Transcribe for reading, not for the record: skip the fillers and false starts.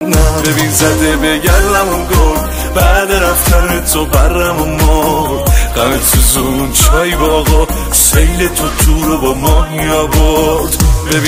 ببین زده به گلمون گل، بعد رفتن تو برمون مرد. غم سوزون چای باقا، سیل تو رو با ماهی آورد.